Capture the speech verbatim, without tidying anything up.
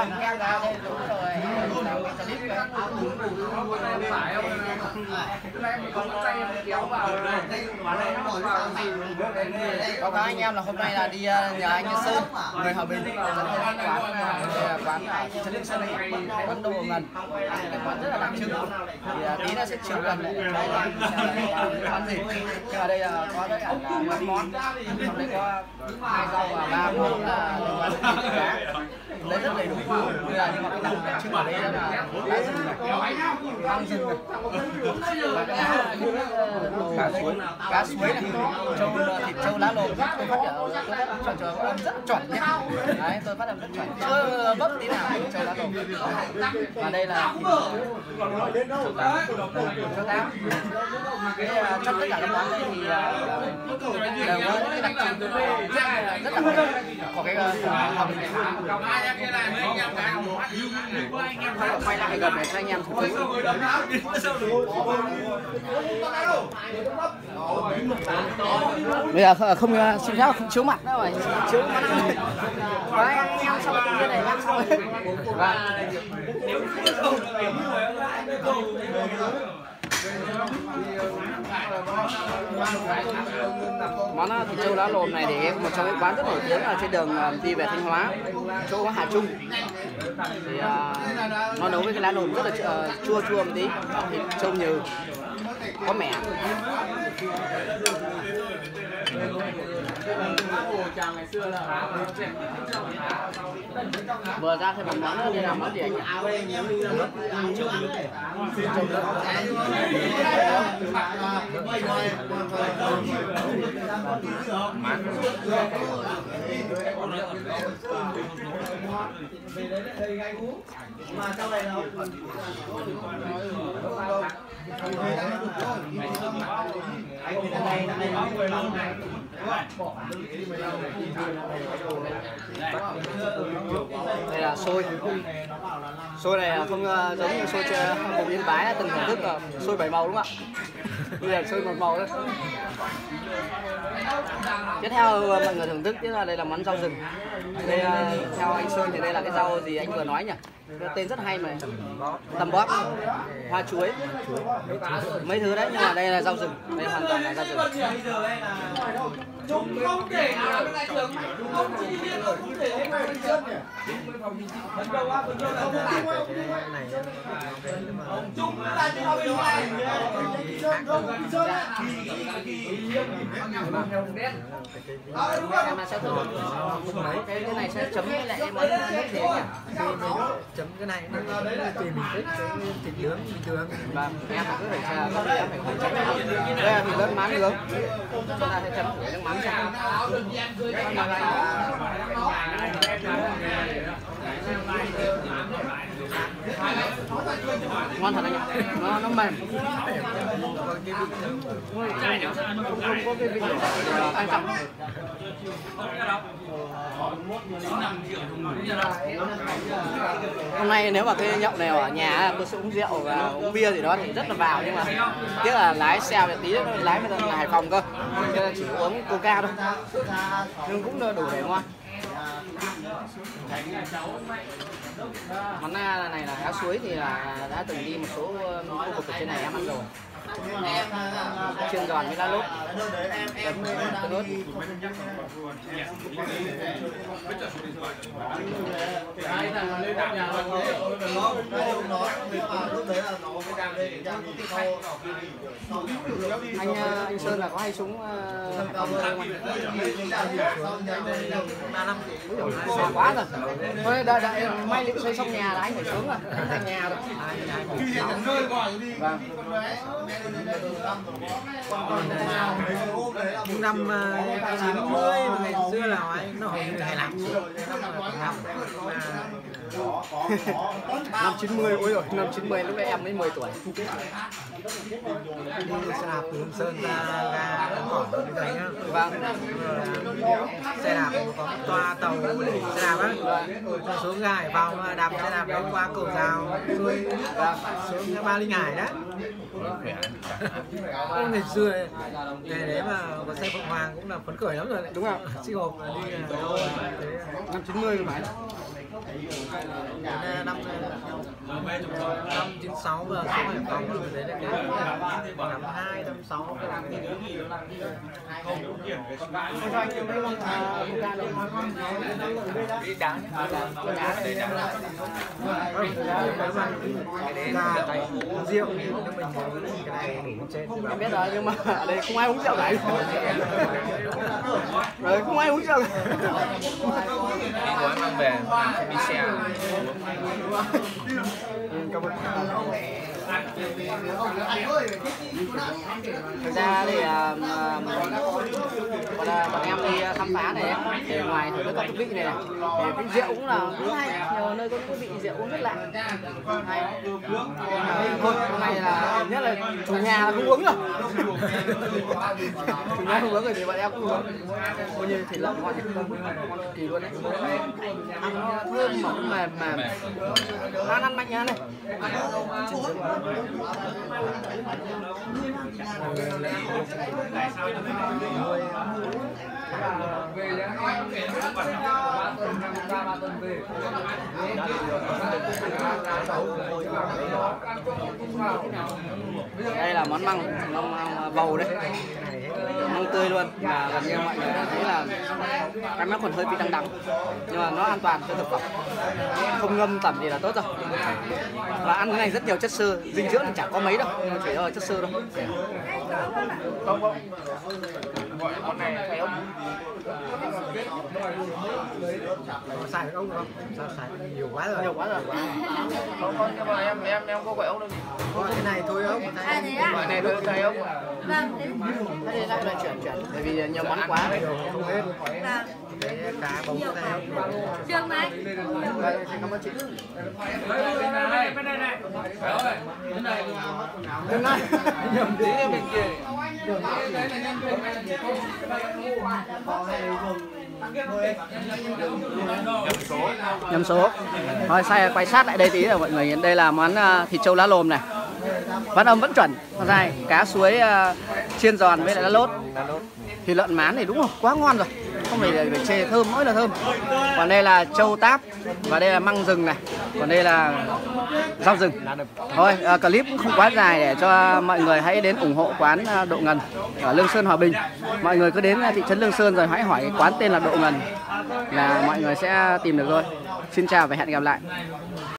cầm em ra đây đúng rồi. Làm cái clip đấy. Báo cáo anh em là hôm nay là đi nhờ anh Sơn, người Hòa Bình, dẫn đến quán quán ở thị trấn Lương Sơn này, quán đồ ngần, quán rất là đặc trưng. Thì tí nữa sẽ chiếu gần lại đây là quán gì. Nhưng mà đây là có tất cả là năm món, trong đấy có hai rau và ba món là cá. Đấy rất đầy đủ. Như là nhưng mà cái đặc trưng ở đây là cá rừng này, ăn rừng này, và cá suối, cá suối này, trâu thịt trâu lá lồm. Tôi phát hiện tôi phát cho cho âm rất chuẩn nhé. Đấy, tôi phát âm rất chuẩn, chưa bốc tí nào trâu lá lồm. Và đây là thịt trâu tám. Trong tất cả các món đây thì đều có những cái đặc trưng rất là có cái hòa bình. Quay lại gần để cho anh em thử thử. Bây giờ không xin phép không chiếu mặt nữa rồi, chiếu mắt. Đấy, anh em xong tự nhiên này em xong rồi. Món thịt trâu lá lồm này thì một trong những quán rất nổi tiếng ở trên đường đi về Thanh Hóa, chỗ Hà Trung. Thì uh, nó nấu với cái lá lồm rất là uh, chua chua một tí, thịt trâu nhừ, có mẻ. Vừa ra thêm một món nữa, đây là món gì anh nhỉ? Mà trong này đâu? Đây là xôi. Xôi này không uh, giống như xôi vùng Yên Bái đã từng thưởng thức uh, xôi bảy màu đúng không ạ? Bây giờ xôi một màu thôi. Tiếp theo uh, mọi người thưởng thức tiếp là đây là món rau rừng. Đây uh, theo anh Sơn thì đây là cái rau gì anh vừa nói nhỉ? Cái tên rất hay mà. Tầm bóp, hoa chuối, mấy thứ đấy, nhưng mà đây là rau rừng, đây hoàn toàn là rau rừng. Chúng không thể nào cái này được, không chỉ biết rồi, không thể hết rồi chân nhỉ. Vấn đầu á, vấn đầu là không phải chúng là những học sinh này. Em sẽ thử cái cái này sẽ chấm với lại em ấy nước gì nhỉ? Chấm cái này nó tùy mình thích, cái thịt nướng bình thường. Vâng, em cứ phải xem, em phải phải chấm. Đây là thịt nướng mắm nướng. Chúng ta sẽ chấm thử nước mắm xem. Ngon thật anh ạ, nó nó mềm, không có cái vị ăn trọng. Hôm nay nếu mà cái nhậu này ở nhà tôi sẽ uống rượu và uống bia gì đó thì rất là vào, nhưng mà tiếc là lái xe về tí lái về là Hải Phòng cơ, nên là chỉ uống Coca thôi, nhưng cũng đủ để ngon. Món này là cá suối thì là đã từng đi một số khu vực ở trên này em ăn rồi. Chiên giòn với lá lốt, chấm với lá lốt. Anh anh Sơn là có hay súng Hải Phòng không? Xa quá rồi. Thôi đợi, đợi may liệu xây xong nhà là anh phải xuống rồi, anh thành nhà rồi. Vâng. Những năm chín mươi ngày xưa là anh nó hồi ngày lắm. Năm chín mươi, ôi rồi, năm chín mươi lúc đấy em mới mười tuổi. Đi xe đạp từ Hương Sơn ra ga Cỏ đến Thành á. Vâng. Xe đạp có toa tàu để xe đạp á. Rồi xuống ga Hải Phòng đạp xe đạp đấy qua cầu Rào xuôi xuống Ba Linh Hải đó. Ngày xưa ngày đấy mà có xe Phượng Hoàng cũng là phấn khởi lắm rồi. Đúng không? Xích hộp đi đâu năm chín mươi mà phải. năm năm chín sáu giờ xuống Hải Phòng rồi đấy là đến năm hai năm sáu đi đá đá đây là tay rượu nhưng mình cái này đủ chết em biết rồi, nhưng mà ở đây không ai uống rượu này rồi không ai uống rượu gói mang về đi xe thực ra thì uh, bọn, bọn em đi khám phá này thì ngoài thưởng thức các vị này, này thì cái rượu cũng là cũng hay, nhiều nơi có những vị rượu uống rất lạ hay. Thôi hôm nay là nhất là chủ nhà là không uống rồi, chủ nhà không uống rồi thì bọn em cũng uống. Coi như thịt lợn ngon ngon cực kỳ luôn đấy, ăn nó thơm mà cũng mềm mềm, ăn ăn mạnh nha này. Đây là món măng, măng bầu đấy, măng tươi luôn, và gần như mọi người thấy là cái nó còn hơi bị đắng đắng, nhưng mà nó an toàn cho thực phẩm, không ngâm tẩm gì là tốt rồi. Và ăn cái này rất nhiều chất xơ, dinh dưỡng thì chẳng có mấy đâu, nhưng mà chỉ là chất xơ thôi. Không không. Gọi món này thay ốc. xài ốc không? Sao xài nhiều quá rồi? Nhiều quá rồi. Không không, nhưng mà em em em có gọi ốc đâu. Cái này thôi ốc. À thế á? Gọi này thôi thay ốc. Vâng. Thế thì lại lại chuyển chuyển, bởi vì nhiều món quá. Không hết. Vâng. Cái cá bông thay ốc. Được này. Đây, cảm ơn chị. Bên này, bên này này. Bên này. Đừng này. Nhầm tí bên kia. Nhầm số. Thôi sai quay sát lại đây tí rồi mọi người. Đây là món uh, thịt trâu lá lồm này. Phát âm vẫn chuẩn. Sai cá suối uh, chiên giòn với lại lá lốt. Thịt lợn mán này đúng không? Quá ngon rồi. Không phải, phải chê, thơm mỗi là thơm. Còn đây là trâu táp và đây là măng rừng này. Còn đây là rau rừng. Thôi uh, clip cũng không quá dài để cho mọi người hãy đến ủng hộ quán uh, Độ Ngần ở Lương Sơn, Hòa Bình. Mọi người cứ đến thị trấn Lương Sơn rồi hãy hỏi cái quán tên là Độ Ngần là mọi người sẽ tìm được thôi. Xin chào và hẹn gặp lại.